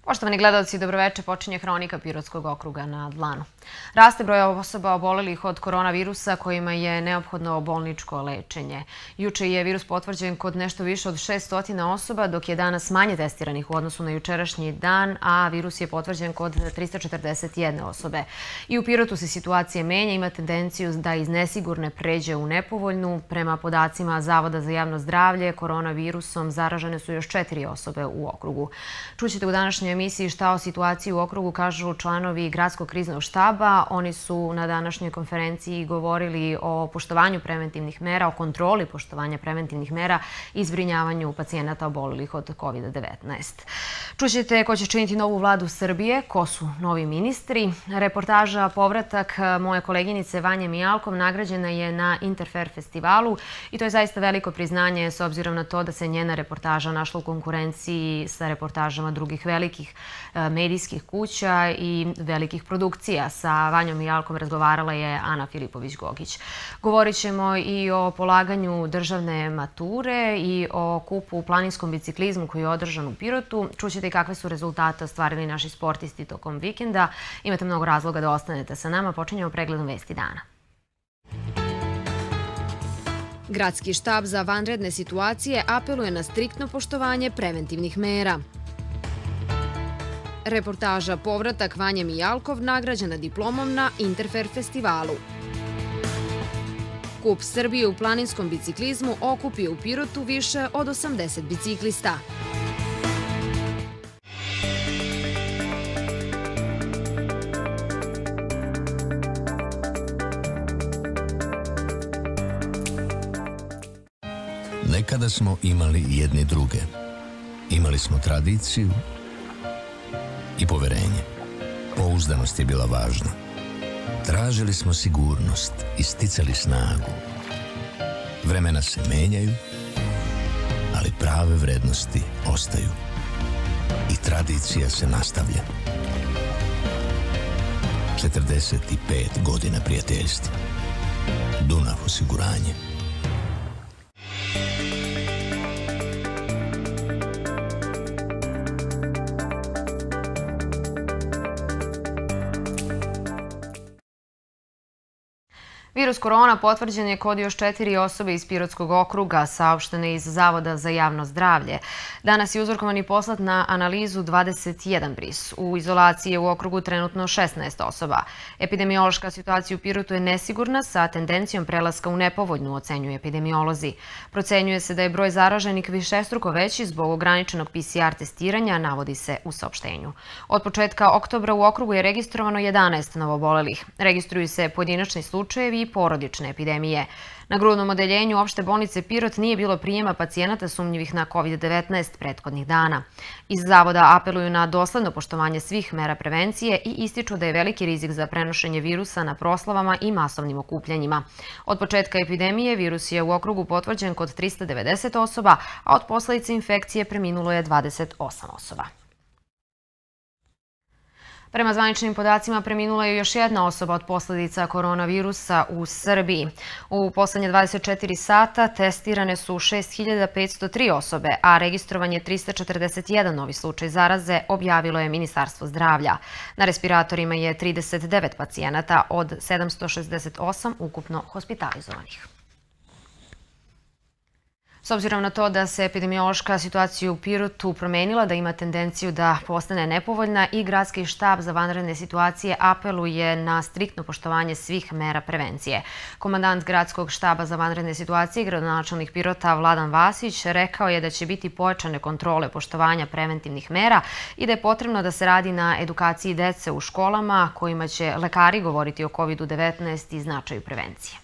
Poštovani gledalci, dobroveče, počinje Hronika Pirotskog okruga na dlanu. Raste broj osoba obolelih od koronavirusa kojima je neophodno bolničko lečenje. Juče je virus potvrđen kod nešto više od 600 osoba, dok je danas manje testiranih u odnosu na jučerašnji dan, a virus je potvrđen kod 341 osobe. I u Pirotu se situacija menja, ima tendenciju da iz nesigurne pređe u nepovoljnu. Prema podacima Zavoda za javno zdravlje, koronavirusom zaražene su još 4 osobe u okrugu. Čućete u današnjoj emisiji šta o situaciji u okrugu kažu članovi Gradskog kriznog štaba. Oni su na današnjoj konferenciji govorili o poštovanju preventivnih mera, o kontroli poštovanja preventivnih mera i zbrinjavanju pacijenata obolelih od COVID-19. Čućete ko će činiti novu vladu Srbije, ko su novi ministri. Reportaža Povratak moje koleginice Vanje Mijalkov nagrađena je na Interfer festivalu i to je zaista veliko priznanje s obzirom na to da se njena reportaža našla u konkurenciji sa reportažama drugih velikih medijskih kuća i velikih produkcija. Sa Vanjom Mijalkom razgovarala je Ana Filipović-Gogić. Govorit ćemo i o polaganju državne mature i o kupu u planinskom biciklizmu koji je održan u Pirotu. Čućete i kakve su rezultate ostvarili naši sportisti tokom vikenda. Imate mnogo razloga da ostanete sa nama. Počinjemo pregledom vesti dana. Gradski štab za vanredne situacije apeluje na striktno poštovanje preventivnih mera. Reportaža Povratak Vanje Mijalkov nagrađena diplomom na Interfer festivalu. Kup Srbije u planinskom biciklizmu okupio u Pirotu više od 80 biciklista. Nekada smo imali jedni druge. Imali smo tradiciju i poverenje. Pouzdanost je bila važna. Tražili smo sigurnost i sticali snagu. Vremena se menjaju, ali prave vrednosti ostaju. I tradicija se nastavlja. 45 godina prijateljstva. Dunav osiguranje. Virus korona potvrđen je kod još 4 osobe iz Pirotskog okruga, saopštene iz Zavoda za javno zdravlje. Danas je uzorkovan i poslat na analizu 21 bris. U izolaciji je u okrugu trenutno 16 osoba. Epidemiološka situacija u Pirotu je nesigurna sa tendencijom prelaska u nepovoljnu, ocenjuju epidemiolozi. Procenjuje se da je broj zaraženih višestruko veći zbog ograničenog PCR testiranja, navodi se u saopštenju. Od početka oktobra u okrugu je registrovano 11 novobolelih. Registruju se pojedinačni slučajevi i porodične epidemije. Na grudnom odeljenju opšte bolnice Pirot nije bilo prijema pacijenata sumnjivih na COVID-19 prethodnih dana. Iz Zavoda apeluju na dosledno poštovanje svih mera prevencije i ističu da je veliki rizik za prenošenje virusa na proslavama i masovnim okupljanjima. Od početka epidemije virus je u okrugu potvrđen kod 390 osoba, a od posledica infekcije preminulo je 28 osoba. Prema zvaničnim podacima preminula je još jedna osoba od posledica koronavirusa u Srbiji. U poslednje 24 sata testirane su 6.503 osobe, a registrovan je 341 novi slučaj zaraze, objavilo je Ministarstvo zdravlja. Na respiratorima je 39 pacijenata od 768 ukupno hospitalizovanih. S obzirom na to da se epidemiološka situacija u Pirotu promenila, da ima tendenciju da postane nepovoljna, i Gradski štab za vanredne situacije apeluje na striktno poštovanje svih mera prevencije. Komandant Gradskog štaba za vanredne situacije, gradonačelnik Pirota Vladan Vasić, rekao je da će biti pojačane kontrole poštovanja preventivnih mera i da je potrebno da se radi na edukaciji dece u školama, kojima će lekari govoriti o COVID-19 i značaju prevencije.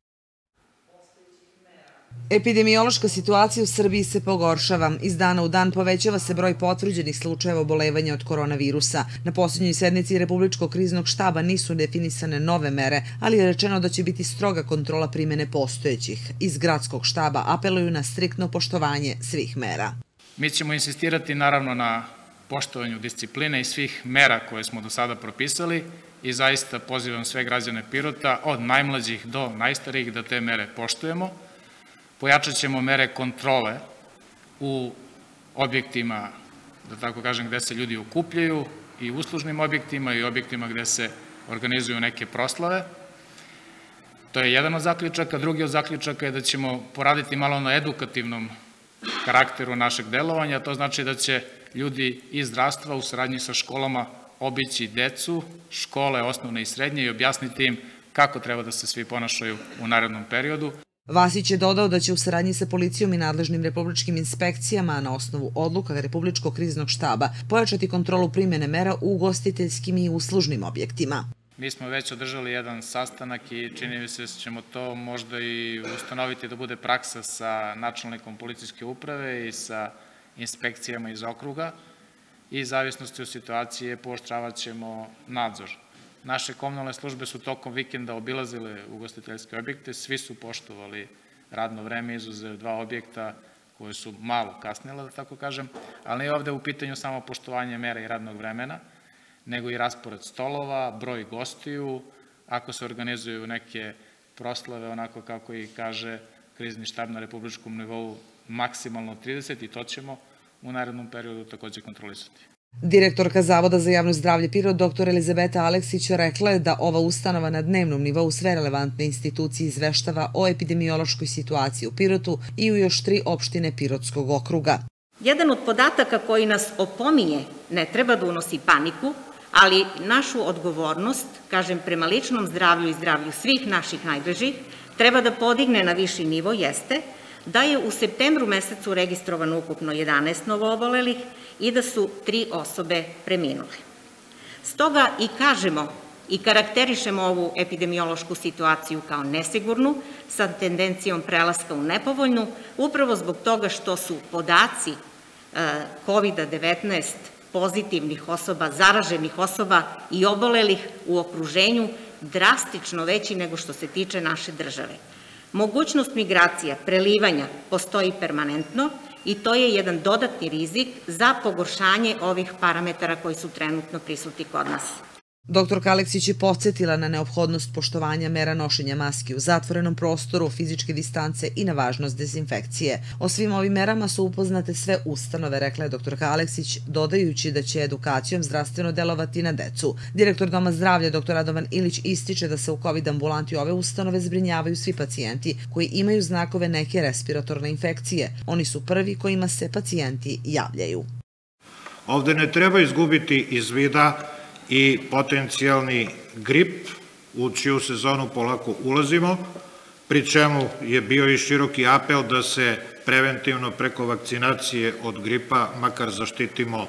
Epidemiološka situacija u Srbiji se pogoršava. Iz dana u dan povećava se broj potvrđenih slučajeva obolevanja od koronavirusa. Na posljednjoj sednici Republičkog kriznog štaba nisu definisane nove mere, ali je rečeno da će biti stroga kontrola primene postojećih. Iz Gradskog štaba apeluju na striktno poštovanje svih mera. Mi ćemo insistirati naravno na poštovanju discipline i svih mera koje smo do sada propisali i zaista pozivam sve građane Pirota, od najmlađih do najstarijih, da te mere poštujemo. Pojačat ćemo mere kontrole u objektima da tako kažem, gde se ljudi okupljaju i uslužnim objektima i objektima gde se organizuju neke proslave. To je jedan od zaključaka. Drugi od zaključaka je da ćemo poraditi malo na edukativnom karakteru našeg delovanja. To znači da će ljudi iz zdravstva u saradnji sa školama obići decu, škole osnovne i srednje i objasniti im kako treba da se svi ponašaju u narednom periodu. Vasić je dodao da će u saradnji sa policijom i nadležnim republičkim inspekcijama na osnovu odluka Republičkog kriznog štaba pojačati kontrolu primjene mera u ugostiteljskim i uslužnim objektima. Mi smo već održali jedan sastanak i čini mi se da ćemo to možda i ustanoviti da bude praksa sa načelnikom policijske uprave i sa inspekcijama iz okruga i zavisnosti od situacije pooštravat ćemo nadzor. Naše komunalne službe su tokom vikenda obilazile ugostiteljske objekte, svi su poštovali radno vreme, izuzev 2 objekta koje su malo kasnile, da tako kažem, ali nije ovde u pitanju samo poštovanje mera i radnog vremena, nego i raspored stolova, broj gostiju, ako se organizuju neke proslave, onako kako i kaže krizni štab na republičkom nivou, maksimalno 30 i to ćemo u narednom periodu takođe kontrolisati. Direktorka Zavoda za javno zdravlje Pirot, dr. Elizabeta Aleksić, rekla je da ova ustanova na dnevnom nivou sve relevantne institucije izveštava o epidemiološkoj situaciji u Pirotu i u još 3 opštine Pirotskog okruga. Jedan od podataka koji nas opominje ne treba da unosi paniku, ali našu odgovornost, kažem, prema ličnom zdravlju i zdravlju svih naših najbližih, treba da podigne na viši nivo jeste da je u septembru mesecu registrovano ukupno 11 novoobolelih i da su 3 osobe preminule. Stoga i kažemo i karakterišemo ovu epidemiološku situaciju kao nesigurnu, sa tendencijom prelaska u nepovoljnu, upravo zbog toga što su podaci COVID-19 pozitivnih osoba, zaraženih osoba i obolelih u okruženju drastično veći nego što se tiče naše države. Mogućnost migracija, prelivanja postoji permanentno i to je jedan dodatni rizik za pogoršanje ovih parametara koji su trenutno prisutni kod nas. Dr. Aleksić je podsjetila na neophodnost poštovanja mera nošenja maski u zatvorenom prostoru, fizičke distance i na važnost dezinfekcije. O svim ovim merama su upoznate sve ustanove, rekla je dr. Aleksić, dodajući da će edukacijom zdravstveno delovati na decu. Direktor Doma zdravlja, dr. Radovan Ilić, ističe da se u COVID ambulanti ove ustanove zbrinjavaju svi pacijenti koji imaju znakove neke respiratorne infekcije. Oni su prvi kojima se pacijenti javljaju. Ovde ne treba izgubiti iz vida i potencijalni grip u čiju sezonu polako ulazimo, pri čemu je bio i široki apel da se preventivno preko vakcinacije od gripa makar zaštitimo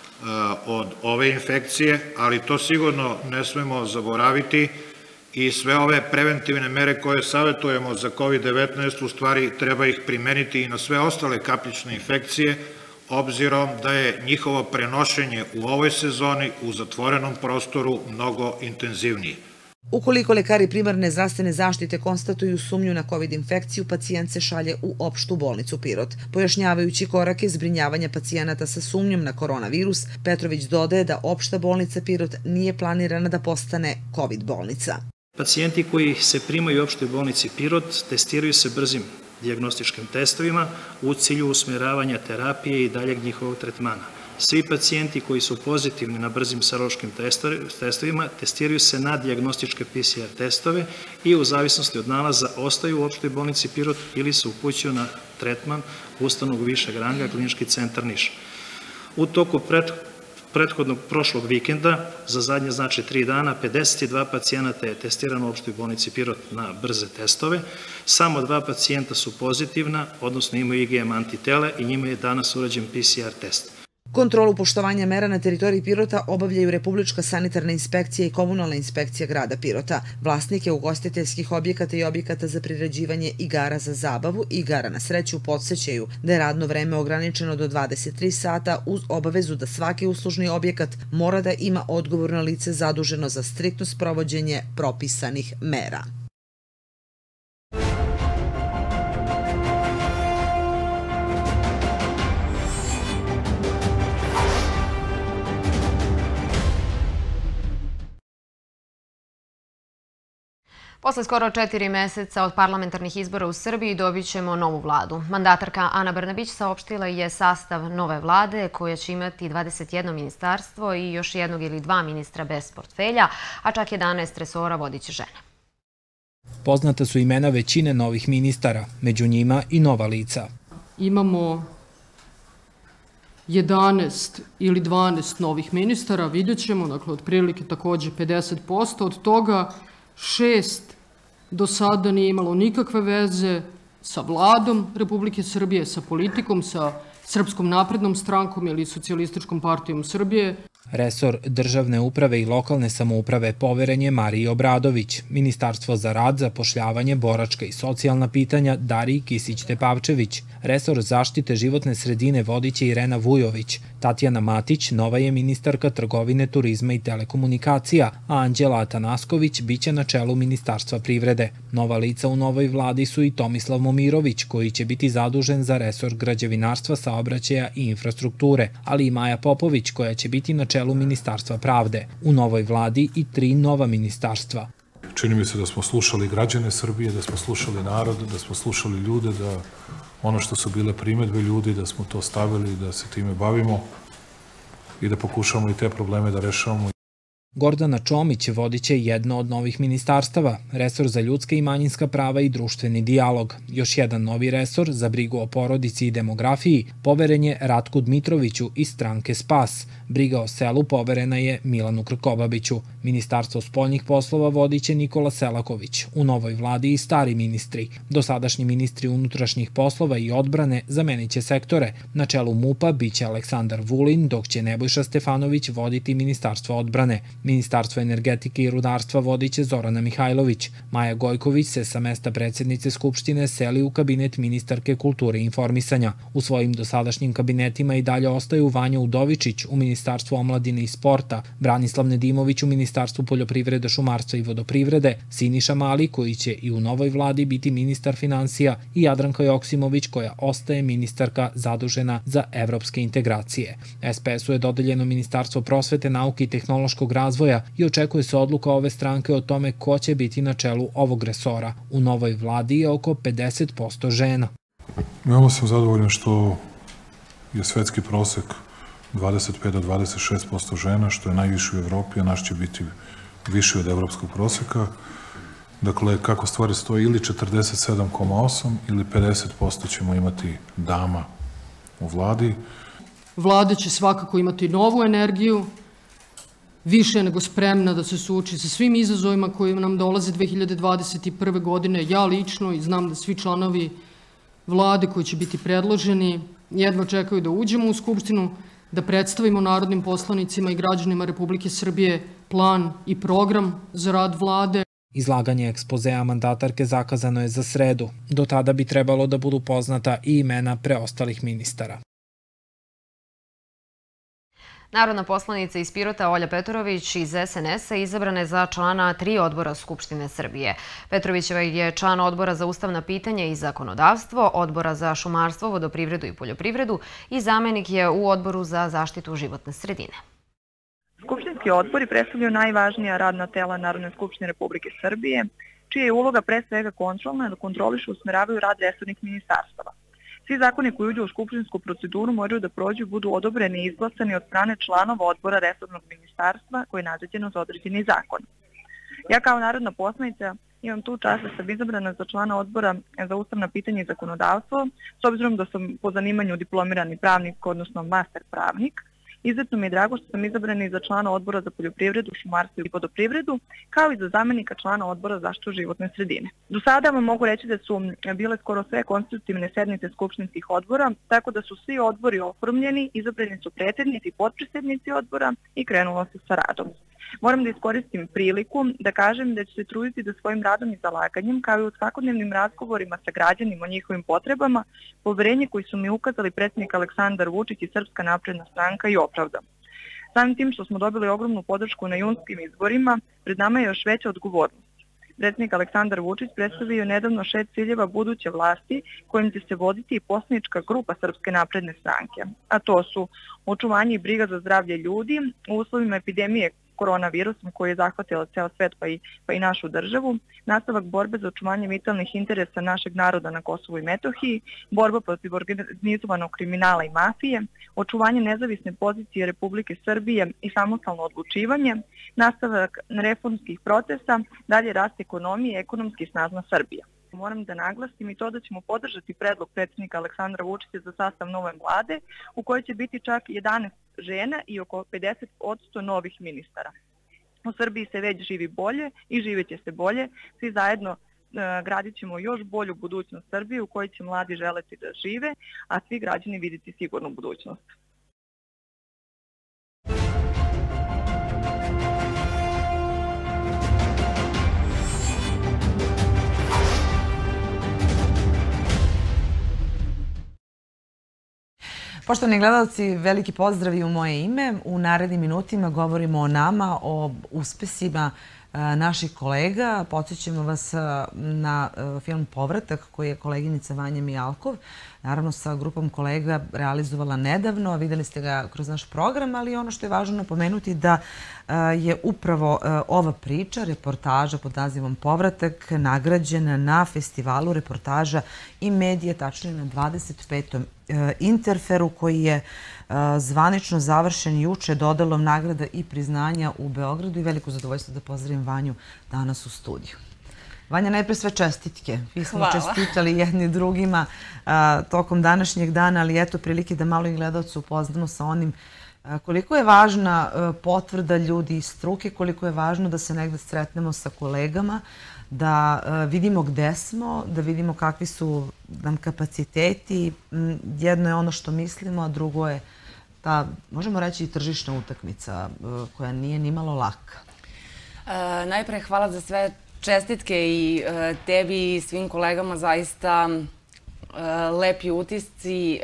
od ove infekcije, ali to sigurno ne smemo zaboraviti i sve ove preventivne mere koje savjetujemo za COVID-19 u stvari treba ih primeniti i na sve ostale kapljične infekcije, obzirom da je njihovo prenošenje u ovoj sezoni u zatvorenom prostoru mnogo intenzivnije. Ukoliko lekari primarne zdravstvene zaštite konstatuju sumnju na COVID infekciju, pacijent se šalje u opštu bolnicu Pirot. Pojašnjavajući korake zbrinjavanja pacijenata sa sumnjom na koronavirus, Petrović dodaje da opšta bolnica Pirot nije planirana da postane COVID bolnica. Pacijenti koji se primaju u opštoj bolnici Pirot testiraju se brzim dijagnostičkim testovima u cilju usmjeravanja terapije i daljeg njihovog tretmana. Svi pacijenti koji su pozitivni na brzim serološkim testovima testiraju se na dijagnostičke PCR testove i u zavisnosti od nalaza ostaju u opštoj bolnici Pirot ili se upućuju na tretman ustanovog višeg ranga Klinički centar Niš. U toku prethodnog prošlog vikenda, za zadnje znači 3 dana, 52 pacijenata je testirano u opštoj bolnici Pirot na brze testove, samo 2 pacijenta su pozitivna, odnosno imaju IgM antitele i njima je danas urađen PCR test. Kontrolu poštovanja mera na teritoriji Pirota obavljaju Republička sanitarna inspekcija i Komunalna inspekcija grada Pirota. Vlasnike ugostiteljskih objekata i objekata za priređivanje igara za zabavu i igara na sreću podsećaju da je radno vreme ograničeno do 23 sata uz obavezu da svaki uslužni objekat mora da ima odgovorno lice zaduženo za striktno sprovođenje propisanih mera. Posle skoro 4 meseca od parlamentarnih izbora u Srbiji dobit ćemo novu vladu. Mandatarka Ana Brnabić saopštila je sastav nove vlade koja će imati 21 ministarstvo i još jednog ili dva ministra bez portfelja, a čak 11 resora vodit će žene. Poznata su imena većine novih ministara, među njima i nova lica. Imamo 11 ili 12 novih ministara, vidjet ćemo, dakle, otprilike takođe 50%, od toga 6 do sada nije imalo nikakve veze sa vladom Republike Srbije, sa politikom, sa Srpskom naprednom strankom ili Socijalističkom partijom Srbije. Resor državne uprave i lokalne samouprave poveren je Mariji Obradović, Ministarstvo za rad, zapošljavanje, boračka i socijalna pitanja Dariji Kisić-Tepavčević, resor zaštite životne sredine vodit će Irena Vujović, Tatjana Matić nova je ministarka trgovine, turizma i telekomunikacija, a Anđela Atanasković biće na čelu Ministarstva privrede. Nova lica u novoj vladi su i Tomislav Momirović, koji će biti zadužen za resor građevinarstva, saobraćaja i infrastrukture, ali i Maja Popović, koja će biti na čelu Ministarstva pravde. U novoj vladi i 3 nova ministarstva. Čini mi se da smo slušali građane Srbije, da smo slušali narod, da smo slušali ljude, da ono što su bile primedbe ljudi, da smo to stavili, da se time bavimo i da pokušamo i te probleme da rešavamo. Gordana Čomić vodit će jedno od novih ministarstava, resor za ljudska i manjinska prava i društveni dijalog. Još jedan novi resor za brigu o porodici i demografiji poveren je Ratku Dmitroviću iz stranke SPAS. Briga o selu poverena je Milanu Krkobabiću. Ministarstvo spoljnih poslova vodit će Nikola Selaković. U novoj vladi i stari ministri. Dosadašnji ministri unutrašnjih poslova i odbrane zamenit će sektore. Na čelu MUP-a biće Aleksandar Vulin, dok će Nebojša Stefanović voditi Ministarstvo odbrane. Ministarstvo energetike i rudarstva vodit će Zorana Mihajlović. Maja Gojković se sa mesta predsjednice Skupštine seli u kabinet ministarke kulture i informisanja. U svojim dosadašnjim kabinetima i dalje ostaju Vanja Udovičić u Ministarstvu omladine i sporta, Branislav Nedimović u Ministarstvu poljoprivrede, šumarstva i vodoprivrede, Siniša Mali, koji će i u novoj vladi biti ministar finansija, i Jadranka Joksimović, koja ostaje ministarka zadužena za evropske integracije. SPS-u je dodeljeno Ministarstvo prosvete, nauke i tehnološkog razvoja i očekuje se odluka ove stranke o tome ko će biti na čelu ovog resora. U novoj vladi je oko 50% žena. Veoma sam zadovoljan što je svetski prosek 25 do 26% žena, što je najviše u Evropi, a naš će biti viši od evropskog proseka. Dakle, kako stvari stoje, ili 47,8 ili 50% ćemo imati dama u vladi. Vlada će svakako imati novu energiju, više nego spremna da se suoči sa svim izazovima koji nam dolaze 2021. godine. Ja lično i znam da svi članovi vlade koji će biti predloženi jedva čekaju da uđemo u Skupštinu, da predstavimo narodnim poslanicima i građanima Republike Srbije plan i program za rad vlade. Izlaganje ekspozea mandatarke zakazano je za sredu. Do tada bi trebalo da budu poznata i imena preostalih ministara. Narodna poslanica iz Pirota Olja Petrović iz SNS-a izabrana je za člana 3 odbora Skupštine Srbije. Petrovićeva je član odbora za ustavna pitanja i zakonodavstvo, odbora za šumarstvo, vodoprivredu i poljoprivredu i zamenik je u odboru za zaštitu životne sredine. Skupštinski odbori predstavljaju najvažnija radna tela Narodne skupštine Republike Srbije, čija je uloga pre svega kontrolna, da kontrolišu i usmeravaju rad resornih ministarstava. Svi zakoni koji uđu u skupštinsku proceduru moraju da prođu i budu odobreni i izglasani od strane članova odbora resornog ministarstva koji je nadređeno za određeni zakon. Ja kao narodna poslanica imam tu čast da sam izabrana za člana odbora za ustavna pitanja i zakonodavstvo, s obzirom da sam po zanimanju diplomirani pravnik, odnosno master pravnik. Izuzetno mi je drago što sam izabrana i za člana odbora za poljoprivredu, šumarstvo i vodoprivredu, kao i za zamenika člana odbora za zaštitu životne sredine. Do sada vam mogu reći da su bile skoro sve konstitutivne sednice skupštinskih odbora, tako da su svi odbori oformljeni, izabrani su predsednici i potpredsednici odbora i krenulo se sa radom. Moram da iskoristim priliku da kažem da ću se truditi da svojim radom i zalaganjem, kao i u svakodnevnim razgovorima sa građanima o njihovim potrebama, poverenje koji su mi ukazali predsjednik Aleksandar Vučić i Srpska napredna stranka i opravdam. Samim tim što smo dobili ogromnu podršku na junskim izborima, pred nama je još veća odgovornost. Predsjednik Aleksandar Vučić predstavio nedavno 6 ciljeva buduće vlasti kojim će se voditi i poslanička grupa Srpske napredne stranke, a to su očuvanje i briga za zdravlje ljudi u uslovima epidemije koronavirusom koji je zahvatila ceo svet pa i našu državu, nastavak borbe za očuvanje vitalnih interesa našeg naroda na Kosovu i Metohiji, borba protiv organizovanog kriminala i mafije, očuvanje nezavisne pozicije Republike Srbije i samostalno odlučivanje, nastavak reformskih procesa, dalje rast ekonomije i ekonomski snažna Srbija. Moram da naglasim i to da ćemo podržati predlog predsjednika Aleksandra Vučića za sastav nove vlade u kojoj će biti čak 11 žena i oko 50% novih ministara. U Srbiji se već živi bolje i živeće se bolje. Svi zajedno gradit ćemo još bolju budućnost Srbije u kojoj će mladi želeti da žive, a svi građani vidjeti sigurnu budućnost. Poštovani gledalci, veliki pozdrav i u moje ime. U narednim minutima govorimo o nama, o uspesima naših kolega. Podsjećamo vas na film Povratak koji je koleginica Vanja Mijalkov, naravno sa grupom kolega, realizovala nedavno. Videli ste ga kroz naš program, ali ono što je važno napomenuti da je upravo ova priča, reportaža pod nazivom Povratak, nagrađena na festivalu reportaža i medije, tačnije na 25. Interferu koji je zvanično završen juče dodelom nagrada i priznanja u Beogradu i veliko zadovoljstvo da pozdravim Vanju danas u studiju. Vanja, najpre sve čestitke. Vi smo čestitali jedni drugima tokom današnjeg dana, ali eto prilike da malo i gledalcu upoznamo sa onim koliko je važna potvrda ljudi iz struke, koliko je važno da se negde sretnemo sa kolegama, da vidimo gde smo, da vidimo kakvi su nam kapaciteti. Jedno je ono što mislimo, a drugo je ta, možemo reći, i tržišna utakmica koja nije nimalo laka. Najpre hvala za sve čestitke i tebi i svim kolegama, zaista lepi utisci.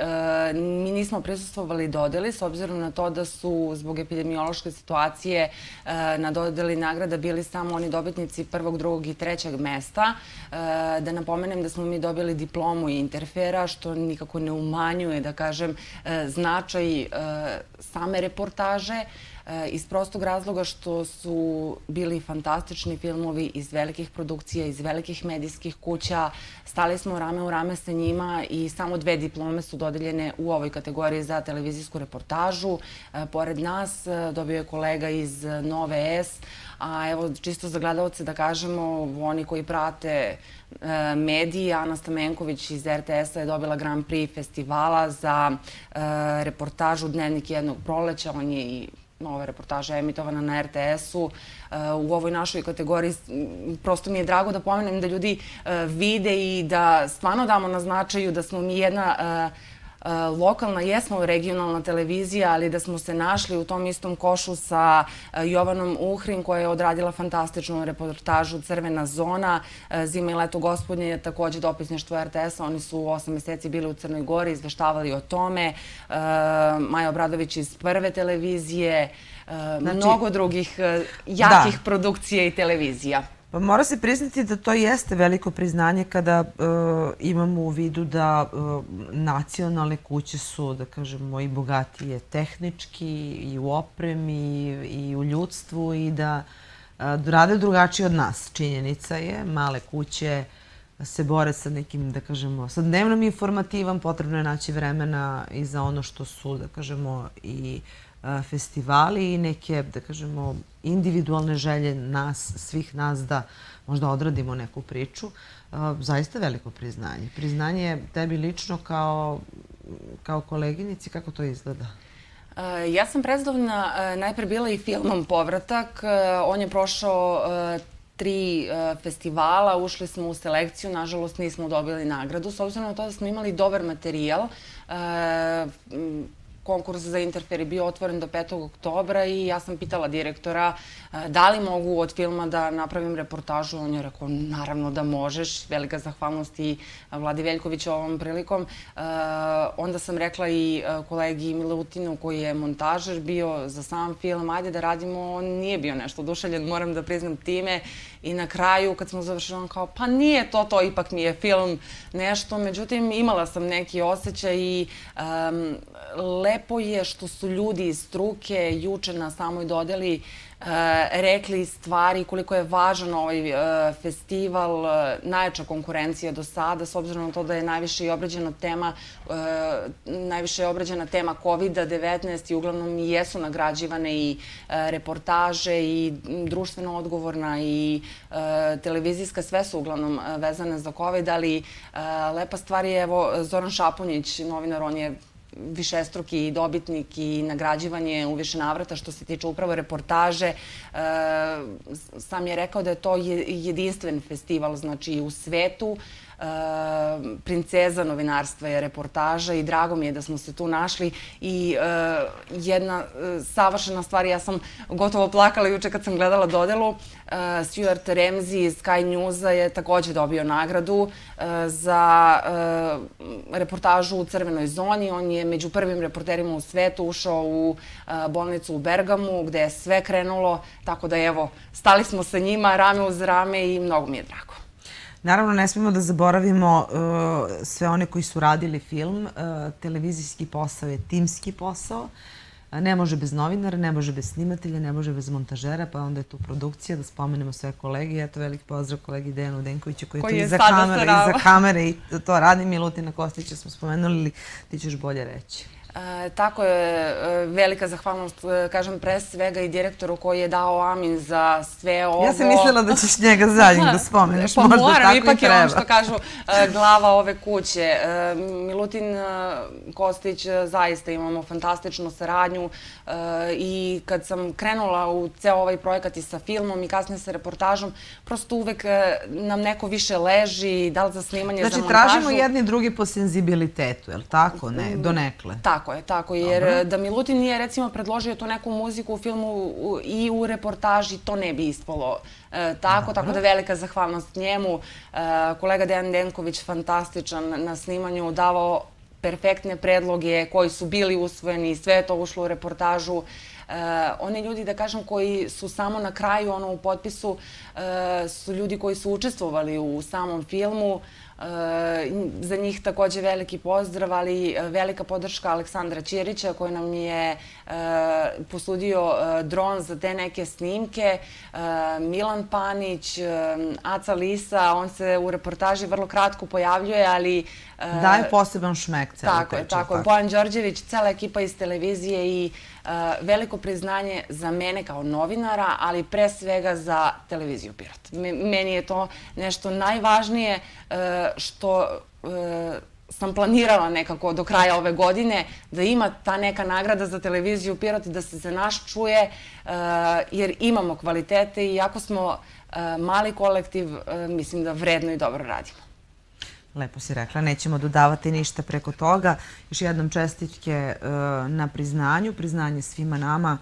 Mi nismo prisustvovali dodeli s obzirom na to da su zbog epidemiološke situacije na dodeli nagrada bili samo oni dobitnici prvog, drugog i trećeg mesta. Da napomenem da smo mi dobili diplomu Interfera, što nikako ne umanjuje, da kažem, značaj same reportaže, iz prostog razloga što su bili fantastični filmovi iz velikih produkcija, iz velikih medijskih kuća. Stali smo rame u rame sa njima i samo 2 diplome su dodeljene u ovoj kategoriji za televizijsku reportažu. Pored nas dobio je kolega iz Nove S, a evo čisto za gledalce da kažemo, oni koji prate mediji, Ana Stamenković iz RTS-a je dobila Grand Prix festivala za reportažu Dnevnik jednog proleća. On je i ova reportaža emitovana na RTS-u. U ovoj našoj kategoriji prosto mi je drago da pomenem da ljudi vide i da stvarno damo na značaju da smo mi jedna lokalna, jesmo regionalna televizija, ali da smo se našli u tom istom košu sa Jovanom Uhrin koja je odradila fantastičnu reportažu Crvena zona. Zima i leto gospodnje je takođe dopisništvo RTS-a. Oni su 8 meseci bili u Crnoj Gori, izveštavali o tome. Maja Obradović iz Prve televizije, mnogo drugih jakih produkcija i televizija. Pa mora se priznati da to jeste veliko priznanje kada imamo u vidu da nacionalne kuće su, da kažemo, i bogatije tehnički, i u opremi, i u ljudstvu i da rade drugačije od nas. Činjenica je, male kuće se bore sa nekim, da kažemo, sa dnevnom informativom, potrebno je naći vremena i za ono što su, da kažemo, i festivali i neke, da kažemo, individualne želje nas, svih nas da možda odradimo neku priču. Zaista veliko priznanje. Priznanje tebi lično kao koleginici, kako to izgleda? Ja sam prezadovoljna najpre bila i filmom Povratak. On je prošao 3 festivala, ušli smo u selekciju, nažalost nismo dobili nagradu. S obzirom na to da smo imali dobar materijal, konkurs za Interfer je bio otvoren do 5. oktobra i ja sam pitala direktora da li mogu od filma da napravim reportažu. On je rekao, naravno da možeš. Velika zahvalnost i Vladi Veljkoviću ovom prilikom. Onda sam rekla i kolegi Milutinu koji je montažer bio za sam film, ajde da radimo. On nije bio nešto oduševljen, moram da priznam time. I na kraju, kad smo završili, on kao, pa nije to, ipak mi je film nešto. Međutim, imala sam neki osjećaj i lepo je što su ljudi iz struke juče na samoj dodeli rekli stvari koliko je važan ovaj festival, najjača konkurencija do sada, s obzirom na to da je najviše obrađena tema COVID-19 i uglavnom i jesu nagrađivane i reportaže i društveno odgovorna i televizijska, sve su uglavnom vezane za COVID, ali lepa stvar je, evo, Zoran Šapunjić, novinar, on je višestruki dobitnik i nagrađivanje u više navrata što se tiče upravo reportaže. Sam je rekao da je to jedinstven festival, znači u svetu. Princeza novinarstva je reportaža i drago mi je da smo se tu našli. I jedna savršena stvar, ja sam gotovo plakala juče kad sam gledala dodelu, Stuart Ramsey iz Sky Newsa je takođe dobio nagradu za reportažu u crvenoj zoni. On je među prvim reporterima u svetu ušao u bolnicu u Bergamu gde je sve krenulo, tako da evo, stali smo sa njima rame uz rame i mnogo mi je drago. Naravno, ne smemo da zaboravimo sve one koji su radili film. Televizijski posao je timski posao. Ne može bez novinara, ne može bez snimatelja, ne može bez montažera, pa onda je tu produkcija, da spomenemo sve kolege. Eto, veliki pozdrav kolegi Dejanu Denkoviću koji je tu iza kamere i to radi. Milutina Kostića smo spomenuli, ti ćeš bolje reći. Tako je, velika zahvalnost, kažem, pre svega i direktoru koji je dao amin za sve ovo. Ja sam mislila da ćeš njega zadnjeg da spomeneš, možda tako i treba. Pa moram, ipak je on što kažu glava ove kuće. Milutin Kostić, zaista imamo fantastičnu saradnju i kad sam krenula u ceo ovaj projekat i sa filmom i kasnije sa reportažom, prosto uvek nam neko više leži, da li za snimanje, za montažu. Znači, tražimo jedni drugi po senzibilitetu, je li tako? Ne, donekle. Tako, jer da Milutin nije, recimo, predložio tu neku muziku u filmu i u reportaži, to ne bi ispalo tako da velika zahvalnost njemu. Kolega Dejan Denković, fantastičan na snimanju, davao perfektne predloge koji su bili usvojeni, sve je to ušlo u reportažu. Oni ljudi, da kažem, koji su samo na kraju, u potpisu, su ljudi koji su učestvovali u samom filmu. Za njih takođe veliki pozdrav, ali velika podrška Aleksandra Ćirića koji nam je posudio dron za te neke snimke. Milan Panić, Aca Lisa, on se u reportaži vrlo kratko pojavljuje, ali... Daje poseban šmek celo teče. Tako je. Bojan Đorđević, cela ekipa iz televizije i veliko priznanje za mene kao novinara, ali pre svega za televiziju Pirot. Meni je to nešto najvažnije što sam planirala nekako do kraja ove godine, da ima ta neka nagrada za televiziju Pirot i da se za nas čuje, jer imamo kvalitete i iako smo mali kolektiv, mislim da vredno i dobro radimo. Lepo si rekla, nećemo dodavati ništa preko toga. Još jednom čestitke na priznanju, priznanje svima nama,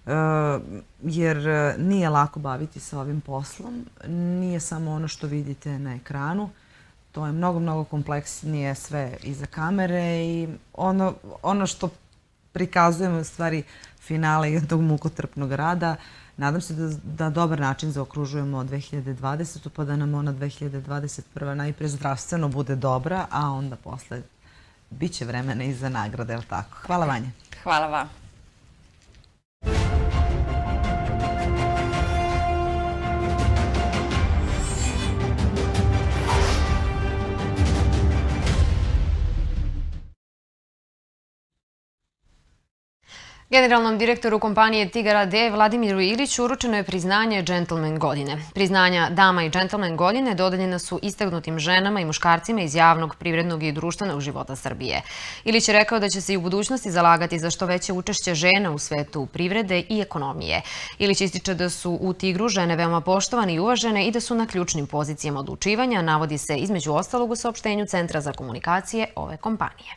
jer nije lako baviti se ovim poslom. Nije samo ono što vidite na ekranu. To je mnogo, mnogo kompleksnije sve iza kamere i ono što prikazujemo u stvari finale jednog mukotrpnog rada. Nadam se da dobar način zaokružujemo 2020. pa da nam ona 2021. najpre zdravstveno bude dobra, a onda posle bit će vremena i za nagrade, je li tako? Hvala, Vanja. Hvala vam. Generalnom direktoru kompanije Tigar AD Vladimiru Iliću uručeno je priznanje Džentlmen godine. Priznanja Dama i Džentlmen godine dodeljena su istaknutim ženama i muškarcima iz javnog, privrednog i društvenog života Srbije. Ilić je rekao da će se i u budućnosti zalagati za što veće učešće žena u svetu privrede i ekonomije. Ilić ističe da su u Tigru žene veoma poštovane i uvažene i da su na ključnim pozicijama odlučivanja, navodi se između ostalog u saopštenju Centra za komunikacije ove kompanije.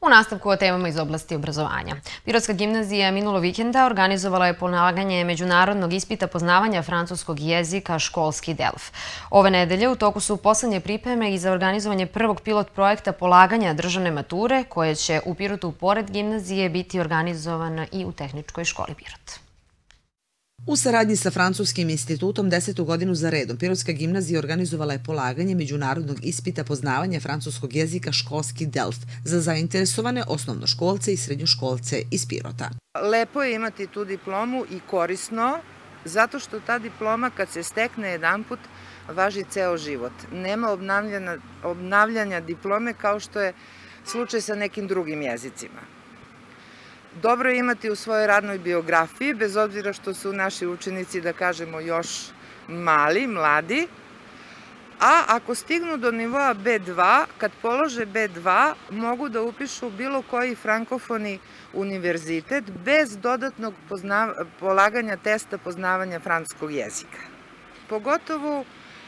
U nastavku o temama iz oblasti obrazovanja. Pirotska gimnazija minulo vikenda organizovala je polaganje međunarodnog ispita poznavanja francuskog jezika školski DELF. Ove nedelje u toku su poslednje pripreme i za organizovanje prvog pilot projekta polaganja državne mature, koje će u Pirotu pored gimnazije biti organizovana i u Tehničkoj školi Pirot. U saradnji sa Francuskim institutom 10. godinu za redom, Pirotska gimnazija organizovala je polaganje međunarodnog ispita poznavanja francuskog jezika školski DELF za zainteresovane osnovnoškolce i srednjoškolce iz Pirota. Lepo je imati tu diplomu i korisno, zato što ta diploma kad se stekne jedanput važi ceo život. Nema obnavljanja diplome kao što je slučaj sa nekim drugim jezicima. Dobro je imati u svojoj radnoj biografiji, bez obzira što su naši učenici, da kažemo, još mladi. A ako stignu do nivoa B2, kad polože B2, mogu da upišu bilo koji frankofoni univerzitet bez dodatnog polaganja testa poznavanja francuskog jezika. Pogotovo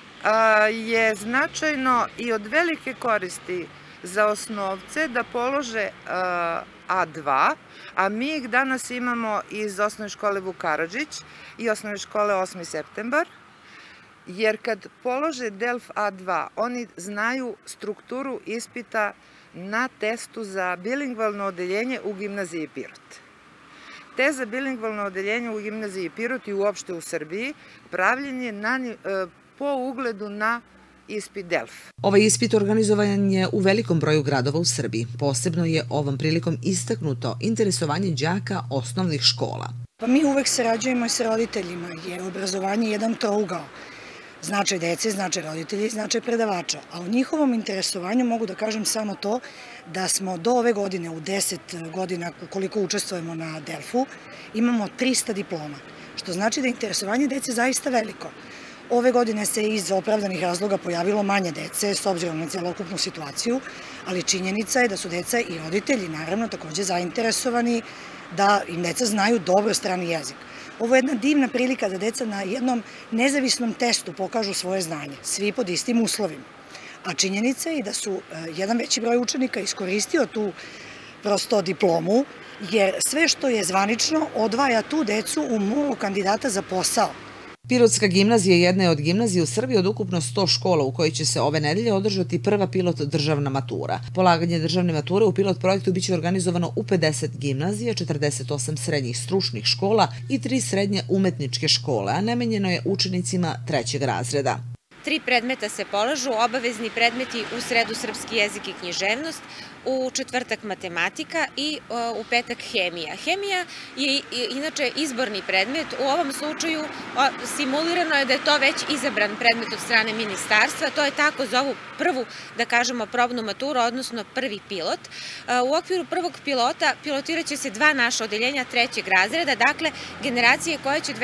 je značajno i od velike koristi za osnovce da polože A2, a mi ih danas imamo iz osnovne škole Vuk Karadžić i osnovne škole 8. septembar, jer kad polože DELF A2, oni znaju strukturu ispita na testu za bilingvalno odeljenje u gimnaziji Pirot. Test za bilingvalno odeljenje u gimnaziji Pirot i uopšte u Srbiji pravljen je po ugledu na ispit DELF. Ovaj ispit organizovan je u velikom broju gradova u Srbiji. Posebno je ovom prilikom istaknuto interesovanje đaka osnovnih škola. Pa mi uvek sarađujemo sa roditeljima, jer obrazovanje je jedan trougao. Značaj dece, značaj roditelji, značaj predavača. A u njihovom interesovanju mogu da kažem samo to da smo do ove godine, u 10 godina koliko učestvujemo na DELF-u, imamo 300 diploma, što znači da je interesovanje dece zaista veliko. Ove godine se iz opravdanih razloga pojavilo manje dece s obzirom na celokupnu situaciju, ali činjenica je da su deca i roditelji naravno takođe zainteresovani da im deca znaju dobro strani jezik. Ovo je jedna divna prilika da deca na jednom nezavisnom testu pokažu svoje znanje, svi pod istim uslovima. A činjenica je i da su jedan veći broj učenika iskoristio tu prosto diplomu, jer sve što je zvanično odvaja tu decu u moru kandidata za posao. Pirotska gimnazija jedna je od gimnazija u Srbiji od ukupno 100 škola u kojoj će se ove nedelje održati prva pilot državna matura. Polaganje državne mature u pilot projektu biće organizovano u 50 gimnazija, 48 srednjih stručnih škola i 3 srednje umetničke škole, a namenjeno je učenicima 3. razreda. 3 predmeta se polažu, obavezni predmeti u sredu srpski jezik i književnost, u četvrtak matematika i u petak hemija. Hemija je inače izborni predmet. U ovom slučaju simulirano je da je to već izabran predmet od strane ministarstva. To je tako zovu prvu, da kažemo, probnu maturu, odnosno prvi pilot. U okviru prvog pilota pilotirat će se 2 naša odeljenja 3. razreda, dakle generacije koje će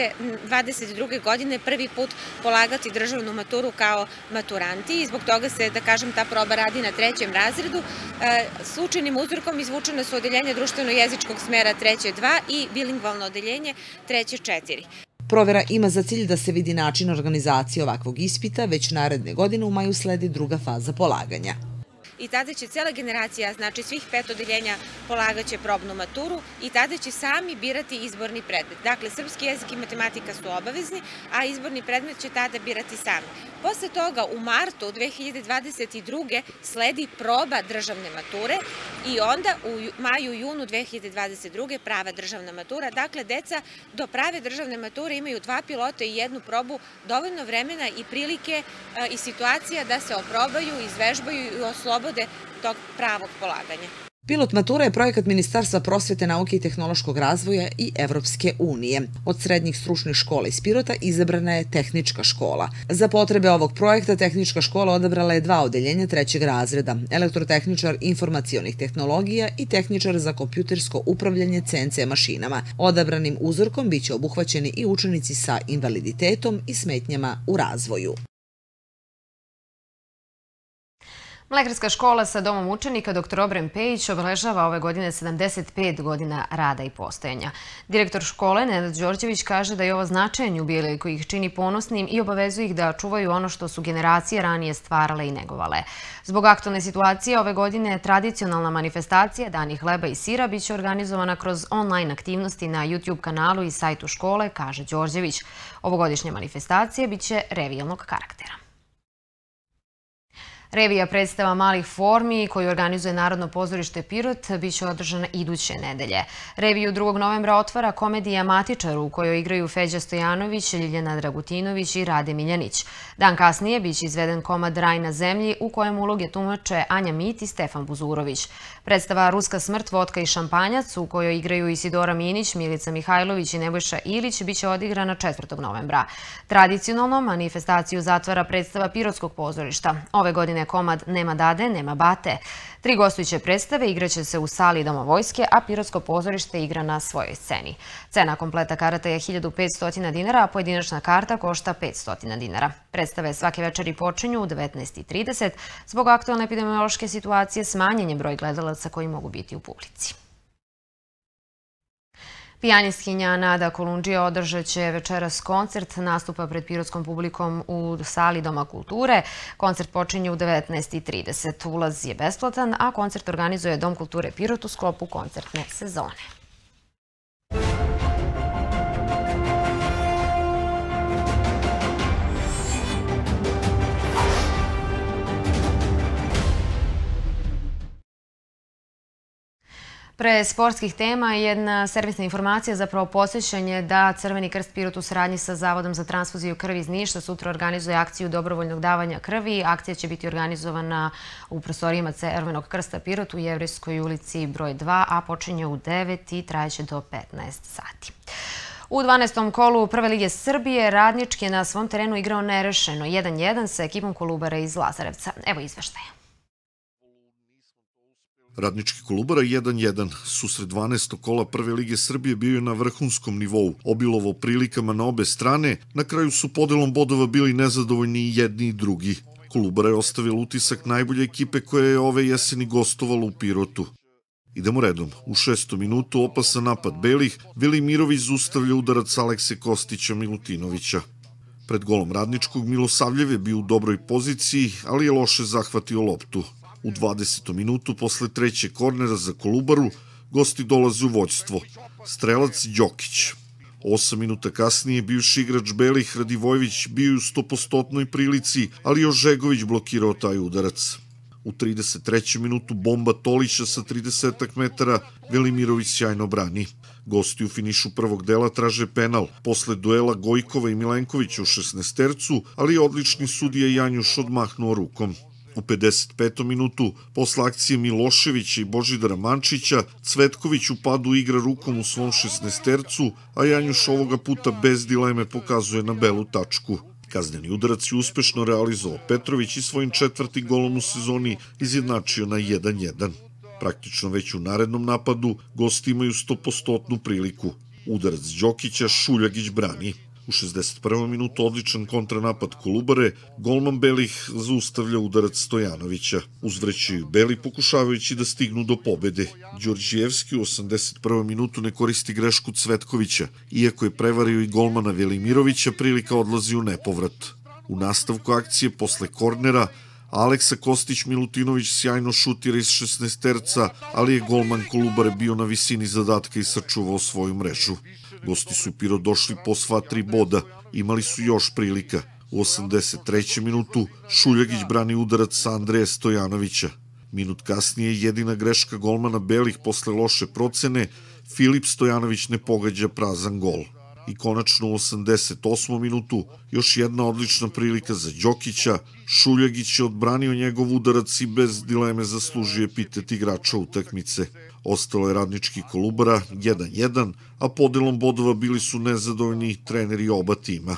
2022. godine prvi put polagati državnu maturu kao maturanti i zbog toga se, da kažem, ta proba radi na 3. razredu. Slučajnim uzorkom izvučene su odeljenje društveno-jezičkog smera 3. 2 i bilingvalno odeljenje 3. 4. Provera ima za cilj da se vidi način organizacije ovakvog ispita, već naredne godine u maju sledi druga faza polaganja. I tada će cela generacija, znači svih 5 odeljenja, polagaće probnu maturu i tada će sami birati izborni predmet. Dakle, srpski jezik i matematika su obavezni, a izborni predmet će tada birati sami. Posle toga, u martu 2022. sledi proba državne mature i onda u maju, junu 2022. prava državna matura. Dakle, deca do prave državne mature imaju 2 pilota i 1 probu, dovoljno vremena i prilike i situacija da se oprobaju, izvežbaju i oslobode tog pravog polaganja. Pilot matura je projekat Ministarstva prosvete, nauke i tehnološkog razvoja i Evropske unije. Od srednjih stručnih škola iz Pirota izabrana je Tehnička škola. Za potrebe ovog projekta Tehnička škola odabrala je 2 odeljenja 3. razreda, elektrotehničar informacionih tehnologija i tehničar za kompjutersko upravljanje CNC mašinama. Odabranim uzorkom biće obuhvaćeni i učenici sa invaliditetom i smetnjama u razvoju. Mlekarska škola sa domom učenika dr. Obren Pejić obeležava ove godine 75 godina rada i postojanja. Direktor škole Nenad Đorđević kaže da je ovo značajan jubilej koji ih čini ponosnim i obavezuje ih da čuvaju ono što su generacije ranije stvarale i negovale. Zbog aktualne situacije ove godine tradicionalna manifestacija Dani hleba i sira biće organizovana kroz online aktivnosti na YouTube kanalu i sajtu škole, kaže Đorđević. Ovogodišnja manifestacija biće revijalnog karaktera. Revija predstava malih formi koju organizuje Narodno pozorište Pirot biće održana iduće nedelje. Reviju 2. novembra otvara komedija Matičar u kojoj igraju Feđa Stojanović, Ljiljana Dragutinović i Rade Miljanić. Dan kasnije biće izveden komad Raj na zemlji u kojem uloge tumače Anja Mit i Stefan Buzurović. Predstava Ruska smrt, vodka i šampanjac u kojoj igraju Isidora Minić, Milica Mihajlović i Nebojša Ilić biće odigrana 4. novembra. Tradicionalno manifestaciju zatvara predstava Pirotskog pozorišta. Ove godine komad Nema dade, nema bate. 3 gostujuće predstave igraće se u sali Doma vojske, a Pirotsko pozorište igra na svojoj sceni. Cena kompleta karata je 1500 dinara, a pojedinačna karta košta 500 dinara. Predstave svake večeri počinju u 19:30. Zbog aktualne epidemiološke situacije smanjen je broj gledalaca koji mogu biti u publici. Pijanistkinja Nada Kolundžija održat će večeras koncert nastupa pred pirotskom publikom u sali Doma kulture. Koncert počinje u 19:30. Ulaz je besplatan, a koncert organizuje Dom kulture Pirot u sklopu koncertne sezone. Pre sportskih tema jedna servisna informacija, zapravo podsjećanje da Crveni krst Pirot u saradnji sa Zavodom za transfuziju krvi iz Niša sutra organizuje akciju dobrovoljnog davanja krvi. Akcija će biti organizovana u prostorijama Crvenog krsta Pirot u Jevrejskoj ulici broj 2, a počinje u 9 i trajeće do 15 sati. U 12. kolu Prve lige Srbije Radnički je na svom terenu igrao nerešeno 1:1 sa ekipom Kolubara iz Lazarevca. Evo izveštaja. Radnički Kolubara 1:1. Susret 12. kola Prve lige Srbije bio je na vrhunskom nivou. Obilovo prilikama na obe strane, na kraju su podelom bodova bili nezadovoljni i jedni i drugi. Kolubara je ostavila utisak najbolje ekipe koja je ove jeseni gostovala u Pirotu. Idemo redom. U 6. minutu opasan napad belih, Velimirović zaustavlja udarac Alekse Kostića Milutinovića. Pred golom Radničkog Milosavljev je bio u dobroj poziciji, ali je loše zahvatio loptu. U 20. minutu, posle trećeg kornera za Kolubaru, gosti dolaze u vođstvo. Strelac Đokić. 8 minuta kasnije, bivši igrač belih Radivojević bio je u 100% prilici, ali Ožegović blokirao taj udarac. U 33. minutu bomba Tolića sa 30 metara, Velimirović sjajno brani. Gosti u finišu prvog dela traže penal posle duela Gojkova i Milenkovića u 16-tercu, ali odlični sudija Janjuš odmahnuo rukom. U 55. minutu, posle akcije Miloševića i Božidara Mančića, Cvetković u padu igra rukom u svom 16-tercu, a Janjuš ovoga puta bez dileme pokazuje na belu tačku. Kazneni udarac je uspešno realizovao Petrović i svojim 4. golom u sezoni izjednačio na 1:1. Praktično već u narednom napadu gosti imaju 100% priliku. Udarac Đokića Šuljagić brani. U 61. minutu odličan kontranapad Kolubare, golman belih zaustavlja udarac Stojanovića. Uzvraćaju beli pokušavajući da stignu do pobede. Đorđijevski u 81. minutu ne koristi grešku Cvetkovića. Iako je prevario i golmana Velimirovića, prilika odlazi u nepovrat. U nastavku akcije posle kornera Aleksa Kostić Milutinović sjajno šutira iz 16-terca, ali je golman Kolubare bio na visini zadatka i sačuvao svoju mrežu. Gosti su Pirot došli po sva 3 boda, imali su još prilika. U 83. minutu Šuljagić brani udarac Andreja Stojanovića. Minut kasnije jedina greška golmana belih posle loše procene, Filip Stojanović ne pogađa prazan gol. I konačno u 88. minutu još jedna odlična prilika za Đokića, Šuljagić je odbranio njegov udarac i bez dileme zaslužio epitet igrača utakmice. Ostalo je Radnički Kolubara 1:1, a podelom bodova bili su nezadovoljni treneri oba tima.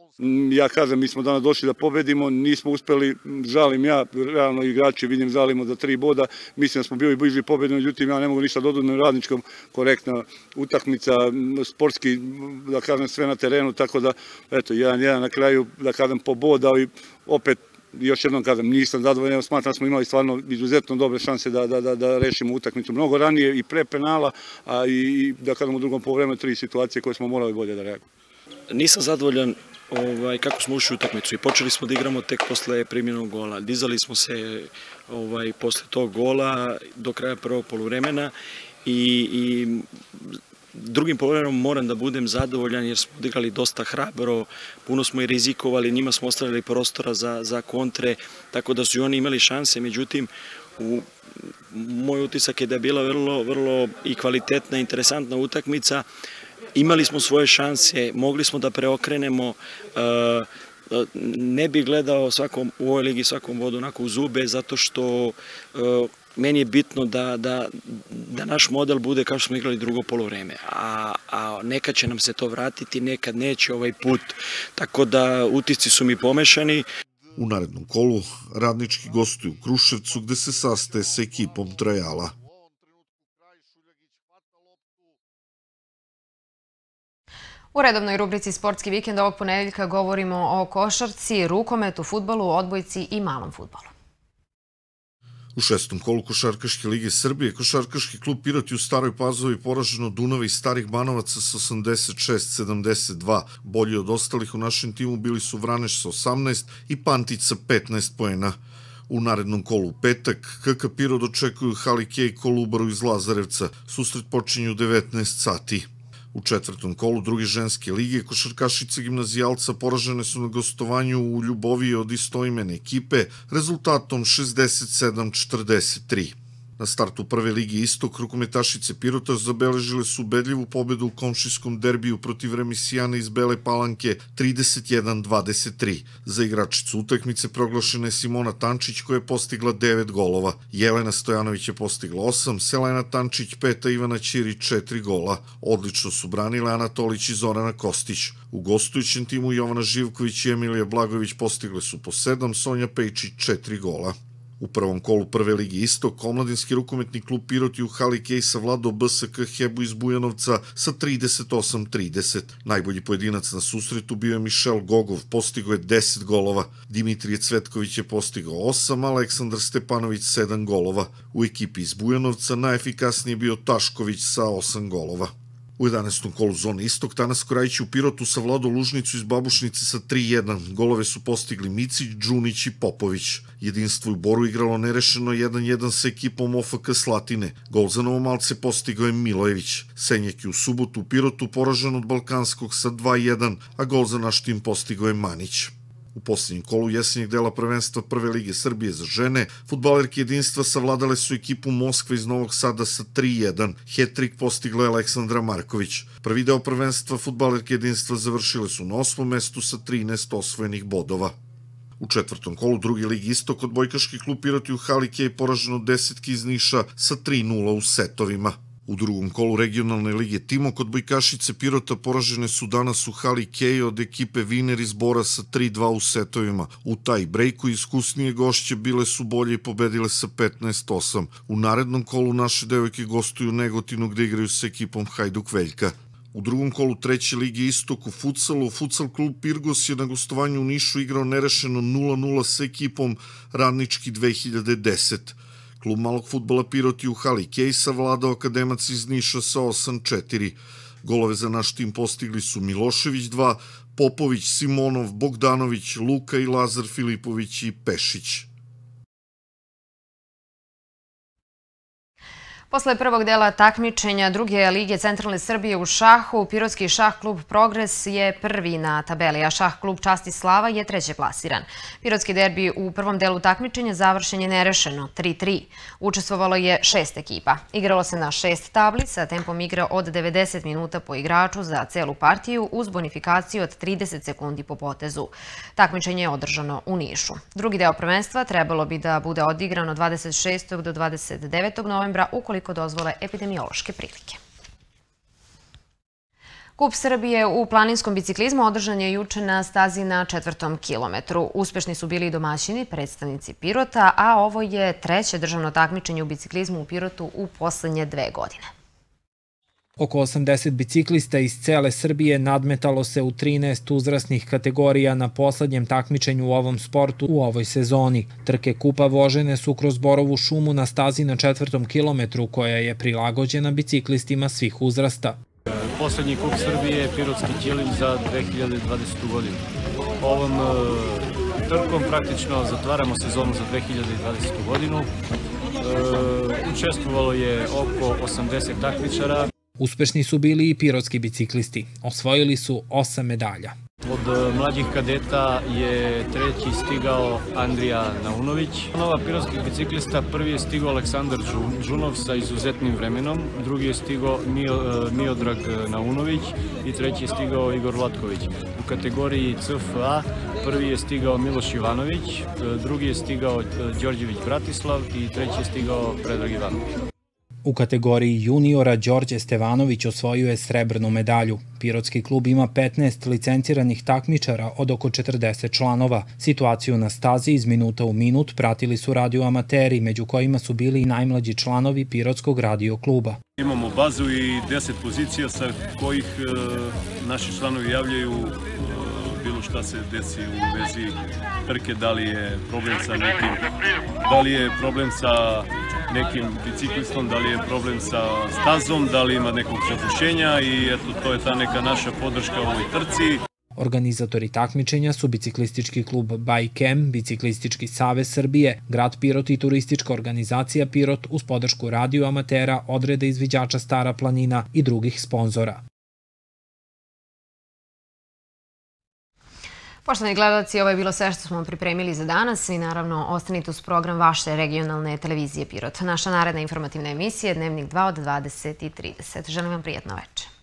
Ja kažem, mi smo danas došli da pobedimo, nismo uspeli, žalim ja, realno igrači, vidim, žalimo za 3 boda, mislim da smo bili bliži pobedi, međutim ja ne mogu ništa dodati na Radničkom, korektna utakmica, sportski, da kažem, sve na terenu, tako da, eto, 1:1 na kraju, da kažem, po bod, ali opet još jednom kažem, nisam zadovoljan, smatram da smo imali stvarno izuzetno dobre šanse da rešimo utakmicu mnogo ranije i pre penala, a i da kažem u drugom poluvremenu 3 situacije koje smo morali bolje da reagujemo. Nisam zadovoljan kako smo ušli u utakmicu i počeli smo da igramo tek posle primljenog gola. Dizali smo se posle tog gola do kraja prvog poluvremena i drugim poluvremom moram da budem zadovoljan jer smo odigrali dosta hrabro, puno smo i rizikovali, njima smo ostavili prostora za kontre, tako da su i oni imali šanse, međutim moj utisak je da je bila vrlo i kvalitetna, interesantna utakmica. Imali smo svoje šanse, mogli smo da preokrenemo, ne bih gledao u ovoj ligi svakom vodu onako u zube, zato što meni je bitno da naš model bude kao što smo igrali drugo poluvreme, a nekad će nam se to vratiti, nekad neće ovaj put, tako da utisci su mi pomešani. U narednom kolu Radnički gostuju u Kruševcu gde se sastaje sa ekipom Trajala. U redovnoj rubrici Sportski vikend ovog ponedeljka govorimo o košarci, rukometu, fudbalu, odbojci i malom fudbalu. U 6. kolu Košarkaške lige Srbije Košarkaški klub Pirot je u Staroj Pazovi poražen od Dunava i Starih Banovaca sa 86-72. Bolji od ostalih u našem timu bili su Vraneš sa 18 i Pantić sa 15 poena. U narednom kolu u petak KK Pirot očekuju Halikej Kolubaru iz Lazarevca. Susret počinje u 19 sati. U 4. kolu druge ženske lige košarkašice gimnazijalca poražene su na gostovanju u Ljuboviji od istoimene ekipe rezultatom 67-43. Na startu prve ligi Istok rukometašice Pirota zabeležile su ubedljivu pobedu u komšijskom derbiju protiv Remisijana iz Bele Palanke 31-23. Za igračicu utakmice proglašena je Simona Tančić koja je postigla 9 golova. Jelena Stojanović je postigla 8, Selena Tančić 5, a Ivana Ćirić 4 gola. Odlično su branile Ana Tolić i Zorana Kostić. U gostujućem timu Jovana Živković i Emilija Blagović postigle su po 7, Sonja Pejčić 4 gola. U prvom kolu prve ligi Istok, omladinski rukometni klub Pirot je u Halikej savladao BSK Hebu iz Bujanovca sa 38-30. Najbolji pojedinac na susretu bio je Mišel Gogov, postigao je 10 golova. Dimitrije Cvetković je postigao 8, Aleksandar Stepanović 7 golova. U ekipi iz Bujanovca najefikasniji je bio Tašković sa 8 golova. U 11. kolu zone Istok Tanas Korajić u Pirotu savladao Lužnicu iz Babušnice sa 3-1. Golove su postigli Micić, Đunić i Popović. Jedinstvo u Boru igralo nerešeno 1-1 sa ekipom OFK Slatine. Gol za Novomalce postigao je Milojević. Senjak je u subotu u Pirotu poražen od Balkanskog sa 2-1, a gol za naš tim postigao je Manić. U posljednjem kolu jesenjeg dela prvenstva Prve lige Srbije za žene, fudbalerke jedinstva savladale su ekipu Moskve iz Novog Sada sa 3-1. Het-trik postigla je Aleksandra Marković. Prvi deo prvenstva fudbalerke jedinstva završile su na 8. mestu sa 13 osvojenih bodova. U 4. kolu druge ligi Istok odbojkaški klub Pirot je u Halikej poražen od Desetki iz Niša sa 3-0 u setovima. U drugom kolu regionalne lige Timok odbojkašice Pirota poražene su danas u Halikeju od ekipe Viner iz Bora sa 3-2 u setovima. U taj brejku iskusnije gošće bile su bolje i pobedile sa 15-8. U narednom kolu naše devojke gostuju u Negotinu gde igraju sa ekipom Hajduk Veljka. U drugom kolu treće lige Istok u futsalu, futsal klub Pirgos je na gostovanju u Nišu igrao nerešeno 0-0 sa ekipom Radnički 2010. Klub malog fudbala Pirot je u Halikej savladao Akademac iz Niša sa 8-4. Golove za naš tim postigli su Milošević 2, Popović, Simonov, Bogdanović, Luka i Lazar Filipović i Pešić. Posle prvog dela takmičenja druge lige Centralne Srbije u šahu, pirotski šah klub Progres je prvi na tabeli, a šah klub Čast i Slava je treće plasiran. Pirotski derbi u prvom delu takmičenja završen je nerešeno, 3-3. Učestvovalo je 6 ekipa. Igralo se na 6 tabli sa tempom igre od 90 minuta po igraču za celu partiju uz bonifikaciju od 30 sekundi po potezu. Takmičenje je održano u Nišu. Drugi deo prvenstva trebalo bi da bude odigrano 26. do 29. novembra ukoliko dozvole epidemiološke prilike. Kup Srbije u planinskom biciklizmu održan je juče na stazi na 4. kilometru. Uspešni su bili i domaćini, predstavnici Pirota, a ovo je treće državno takmičenje u biciklizmu u Pirotu u poslednje 2 godine. Oko 80 biciklista iz cele Srbije nadmetalo se u 13 uzrasnih kategorija na poslednjem takmičenju u ovom sportu u ovoj sezoni. Trke kupa vožene su kroz Borovu šumu na stazi na 4. kilometru koja je prilagođena biciklistima svih uzrasta. Poslednji kup Srbije je Pirotski Ćilim za 2020. godinu. Ovom trkom praktično zatvaramo sezonu za 2020. godinu. Učestvovalo je oko 80 takmičara. Uspešni su bili i pirotski biciklisti. Osvojili su 8 medalja. Od mlađih kadeta je treći stigao Andrija Naunović. Nova pirotskih biciklista prvi je stigao Aleksandar Đunov sa izuzetnim vremenom, drugi je stigao Miodrag Naunović i treći je stigao Igor Vlatković. U kategoriji CFA prvi je stigao Miloš Ivanović, drugi je stigao Đorđević Bratislav i treći je stigao Predrag Ivanović. U kategoriji juniora Đorđe Stevanović osvojio je srebrnu medalju. Pirotski klub ima 15 licenciranih takmičara od oko 40 članova. Situaciju na stazi iz minuta u minut pratili su radioamateri, među kojima su bili i najmlađi članovi Pirotskog radio kluba. Imamo bazu i 10 pozicija sa kojih naši članovi javljaju bilo šta se desi u vezi trke, da li je problem sa nekim biciklistom, da li je problem sa stazom, da li ima nekog zapušenja i eto, to je ta neka naša podrška u ovoj trci. Organizatori takmičenja su biciklistički klub Bajkem, Biciklistički savez Srbije, grad Pirot i turistička organizacija Pirot uz podršku radioamatera, odreda izviđača Stara planina i drugih sponzora. Poštovani gledalci, ovo je bilo sve što smo pripremili za danas i naravno ostanite uz program vaše regionalne televizije Pirot. Naša naredna informativna emisija je Dnevnik 2 od 20:30. Želim vam prijatno večer.